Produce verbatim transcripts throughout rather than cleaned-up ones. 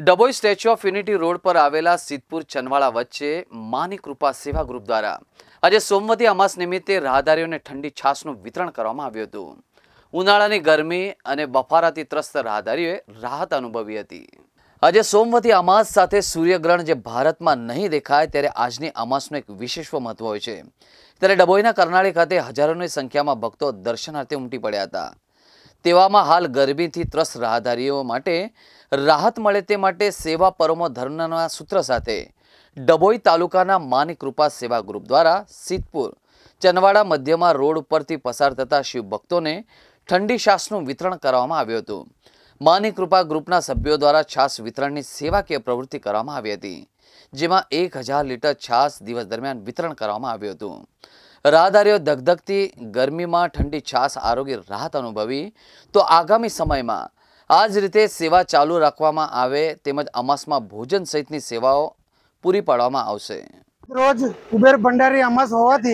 Dabhoi Statue of Unity road પર આવેલા સિદ્ધપુર ચનવાડા વચ્ચે માની કૃપા સેવા ગ્રુપ દ્વારા આજે સોમવતી અમાસ નિમિત્તે રાહદારીઓને ઠંડી છાશનું વિતરણ કરવામાં આવ્યું હતું। ઉનાળાની ગરમી અને બફારાથી ત્રસ્ત રાહદારીઓએ રાહત અનુભવી હતી। આજે સોમવતી અમાસ સાથે સૂર્યગ્રહણ જે ભારતમાં નહીં દેખાય ત્યારે આજની અમાસનું એક વિશેષ મહત્વ હોય છે। ત્યારે ડભોઈના કરનાળી ખાતે હજારોની સંખ્યામાં ભક્તો દર્શનાર્થે ઉમટી પડ્યા હતા। તેવામાં હાલ ગરમીથી ત્રસ્ત રાહદારીઓ માટે રાહત મળે તે માટે સેવા પરમો ધર્મના સૂત્ર સાથે ડભોઈ તાલુકાના માની કૃપા સેવા ગ્રુપ દ્વારા સિદ્ધપુર ચનવાડા મધ્યમાં રોડ ઉપરથી પસાર થતા શિવ ભક્તોને ઠંડી છાશનું વિતરણ કરવામાં આવ્યું હતું। માની કૃપા ગ્રુપના સભ્યો દ્વારા છાશ વિતરણની સેવાકીય પ્રવૃત્તિ કરવામાં આવી હતી, જેમાં એક હજાર લીટર છાશ દિવસ દરમિયાન વિતરણ કરવામાં આવ્યું હતું। રાહદારીઓ ધગધગતી ગરમીમાં ઠંડી છાશ આરોગ્ય રાહત અનુભવી તો આગામી સમયમાં આ જ રીતે સેવા ચાલુ રાખવામાં આવે તેમજ અમાસમાં ભોજન સહિતની સેવાઓ પૂરી પાડવામાં આવશે। રોજ કુબેર ભંડારી અમાસ હોવાથી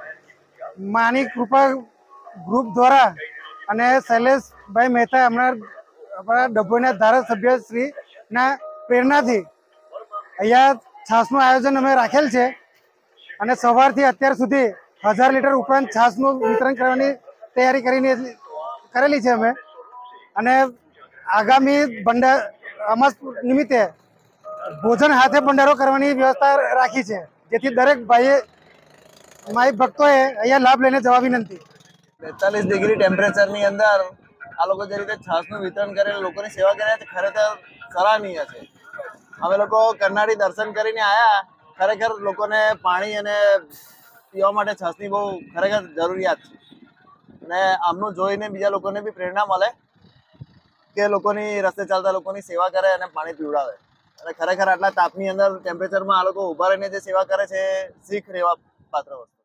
માની કૃપા ગ્રુપ દ્વારા અને શૈલેષભાઈ મહેતા હમણાં આપણા ડભોઈના ધારાસભ્ય શ્રીના પ્રેરણાથી અહીંયા છાશનું આયોજન અમે રાખેલ છે અને સવારથી અત્યાર સુધી હજાર લીટર ઉપરાંત છાશનું વિતરણ કરવાની તૈયારી કરીને કરેલી છે અમે અને આગામી ભંડાર અમાસ નિમિત્તે ભોજન હાથે ભંડારો કરવાની વ્યવસ્થા રાખી છે, જેથી દરેક ભાઈએ માઈ ભક્તોએ અહીંયા લાભ લઈને જવા વિનંતી। બેતાલીસ ડિગ્રી ટેમ્પરેચરની અંદર આ લોકો જે રીતે છાશનું વિતરણ કરે લોકોની સેવા કરે છે ખરેખર સરાહનીય છે। અમે લોકો કરનાળી દર્શન કરીને આવ્યા, ખરેખર લોકોને પાણી અને પીવા માટે છાશની બહુ ખરેખર જરૂરિયાત છે અને આમનું જોઈને બીજા લોકોને બી પ્રેરણા મળે કે લોકોની રસ્તે ચાલતા લોકોની સેવા કરે અને પાણી પીવડાવે અને ખરેખર આટલા તાપની અંદર ટેમ્પરેચરમાં આ લોકો ઉભા રહીને જે સેવા કરે છે શીખ રહેવા પાત્ર વસ્તુ।